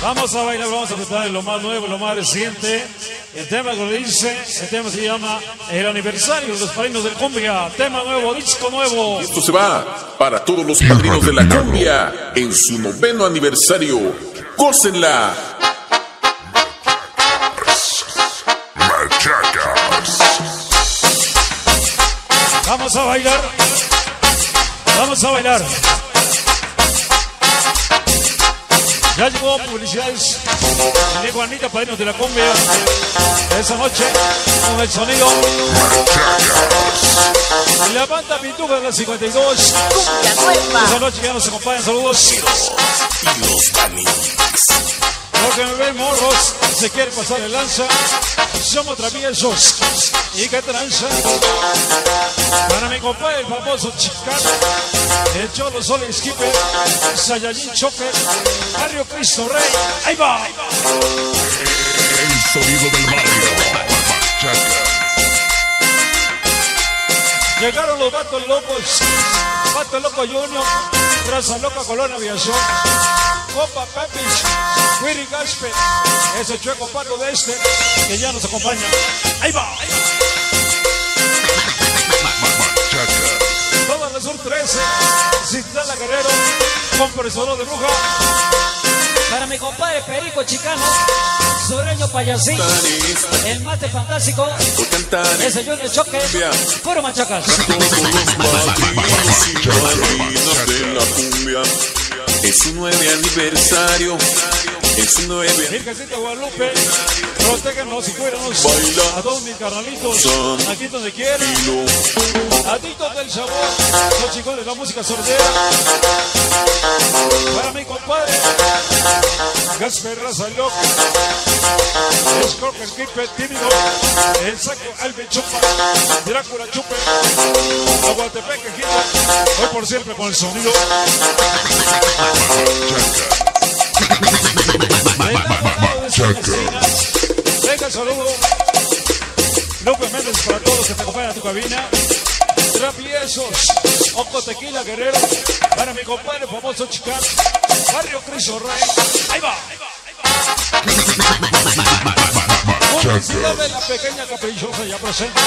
Vamos a bailar, vamos a presentar lo más nuevo, lo más reciente. El tema que dice, el tema se llama El aniversario de los padrinos del cumbia. Tema nuevo, disco nuevo. Esto se va para todos los padrinos de la cumbia en su 9º aniversario. ¡Gócenla! Vamos a bailar. Vamos a bailar. Ya llegó publicidades. Llegó Anita, padrinos de la cumbia. Esa noche, con el sonido. La banda Pituca de la 52. Cumbia nueva. Esa noche ya nos acompañan. Saludos. Y los Danis. Porque me ven morros, se quiere pasar el lanza. Somos traviesos. ¿Y qué tranza? Para mi compadre, el famoso Chicano, el Cholo Sol Skipper, Saiyajin Choque, Barrio Cristo Rey. ¡Ahí va! El sonido del barrio. Llegaron los Vatos Locos, Vato Loco Junior, Raza Loca Colón Aviación, Copa Pepis, Willy Gasper, ese chueco pato de este, que ya nos acompaña. ¡Ahí va! Toda la Sur 13, Citlala Guerrero, compresor de bruja. Para mi compadre Perico Chicano, Sureño Payasín, el mate fantástico, ese Junior Choque, puro machacas. Todos los padrinos y madrinas de la cumbia en su 9 aniversario. En su 9 Virgencita Guadalupe, protégenos y cuídanos. Baila. A todos mis carnalitos, Son. aquí donde quieran. Adictos del sabor, los chicos de la música sordera. Para mi compadre, Gasper Raza Loca, Scorpion Kipe Tímido, el Saco Albe Chupa, Drácula Chupe, Aguatepeque Quito, hoy por siempre con el sonido. Venga, saludo. López Méndez para todos los que te acompañan a tu cabina. Traviesos, Oco Tequila Guerrero. Para mi compadre famoso Chicano, Barrio Cristo Rey. Ahí va. Publicidad de la pequeña caprichosa ya presente.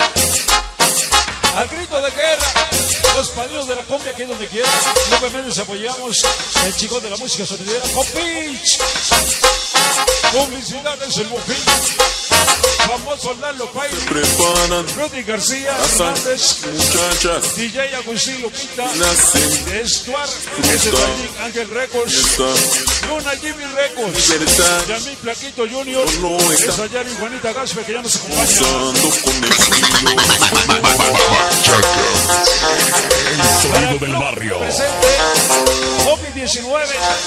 Al grito de guerra, los padrinos de la cumbia aquí donde quieran. López Méndez apoyamos. El chico de la música sonidera, Copich. Publicidades el Bufín. Famoso Lalo Pairi. preparan Rudy García pasan Hernández. muchachas. DJ Agustín Lupita. Nacen Estuar. Ese Ángel Records. fiesta. Luna Jimmy Records. Libertad. Yamil Plaquito Junior. No está. Esa Yari Juanita Gaspe que ya nos acompaña. Gozando con estilo. El sonido del barrio. Presente COVID-19.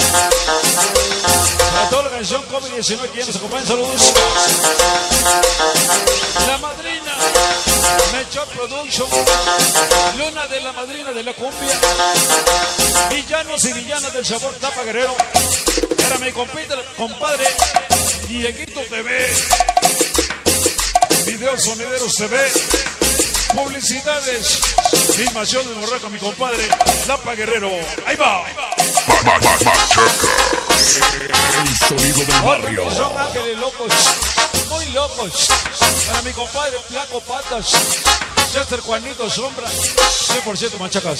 Para toda la canción COVID-19 que ya nos acompaña, saludos. La madrina, Mechor Production, Luna de la madrina de la cumbia, villanos y villanas del sabor Tapa Guerrero. Para mi compadre, Dieguito TV, Videos Sonideros TV, publicidades, filmación de Morraca, mi compadre, Tapa Guerrero. Ahí va. El sonido del barrio. Son ángeles locos, muy locos. Para mi compadre Flaco Patas, Chester Juanito Sombra, 100% machacas.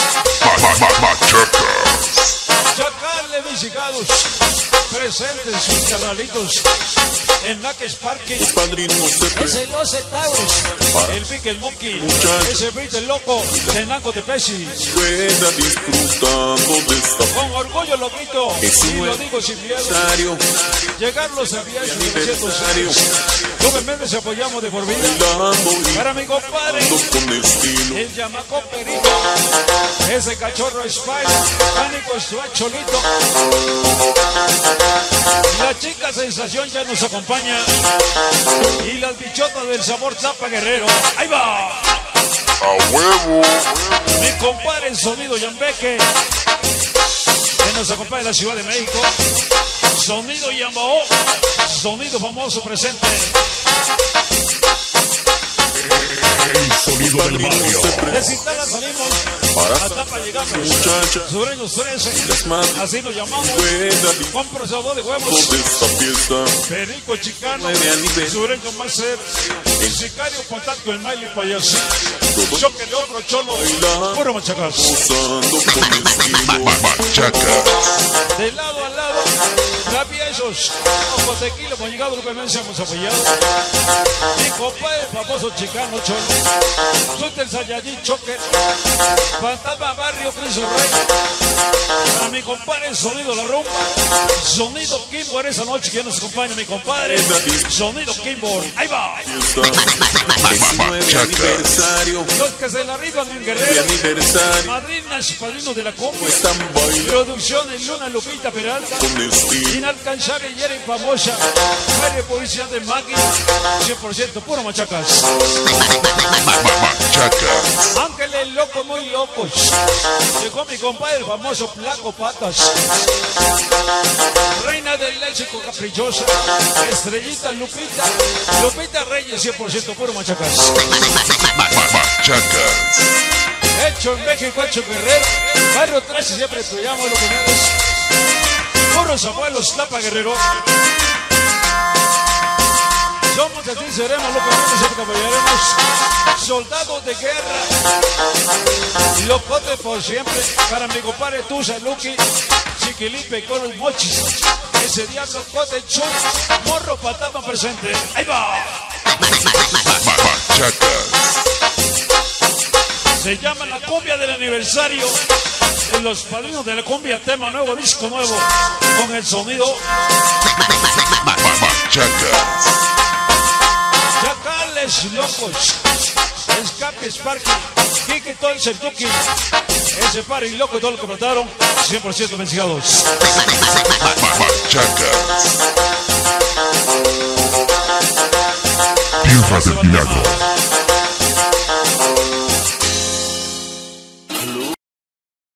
Chacales visigados, presentes sus carnalitos en Naques Parking. Los padrinos se Ese 12 Taurus, el Pique el Monkey, ese Beat el Loco, de Nanco de Pesi. preparan disfrutando de esta Con orgullo lo grito Es y un lo digo sin miedo. aniversario. Llegar los envíos Aniversario. 1900. López Méndez apoyamos de por vida. Bailando y Para mi compadre, con estilo. el Yamaco Perico, ese cachorro Spike, Pánico Stuart Cholito. La chica sensación ya nos acompaña. Y las bichotas del sabor Tapa Guerrero. ¡Ahí va! A huevo. Mi compadre el sonido Yambeque, que nos acompaña en la Ciudad de México. Sonido Yambao, sonido famoso presente. El sonido del barrio. De Cintala salimos, a Tapa llegamos. Muchacha, Sureños 13, las manos así nos llamamos. buena Con procesador de huevos. de esta fiesta. Perico Chicano, Nueve aniversario. Sureño Macer, Sicario Contacto, el Maile Payaso, Choque de Otro Cholo, puro machacas. Usando con estilo. Machaca. De lado a lado, traviesos, ojo tequila, hemos llegado, lo que no hemos apoyado. Mi compadre, el famoso Chicano Cholo, Sulte el Sayayín Choque, Fantasma Barrio Cristo Rey. A mi compadre, el sonido La Rumba, sonido Kimbo en esa noche que nos acompaña mi compadre, sonido Kimbo. Ahí va. Fiesta. 19 aniversario. Los que se la rifan en De Guerrero, aniversario. madrinas y padrinos de la cumbia, Están bailando producciones Luna Lupita Peralta, con estilo. inalcanzable y era famosa, feria policía de máquina, 100% puro machacas. Machaca. Ángeles locos, muy locos. Llegó mi compadre, el famoso Flaco Patas. Reina del léxico caprichosa, Estrellita Lupita, Lupita Reyes, 100% puro machacas. Machaca. Hecho en México, hecho en Guerrero, barrio 13 siempre estudiamos los comienzos. Puros abuelos, Tapa Guerrero. Somos así, seremos los comienzos, siempre apoyaremos. Soldados de guerra, locote por siempre. Para mi compadre Tusa, Lucky, Chiquilipe, Coro y Mochis. Ese día locote, chum, morro, patama presente. Ahí va. Machaca. Se llama la cumbia del aniversario. En los padrinos de la cumbia, tema nuevo, disco nuevo, con el sonido Machaca. Chacales Locos, Escape Sparky, Kiki todo el Sertuki, ese party loco y todo lo que mataron, 100% vencidos. Machaca. Tierra del Diablo.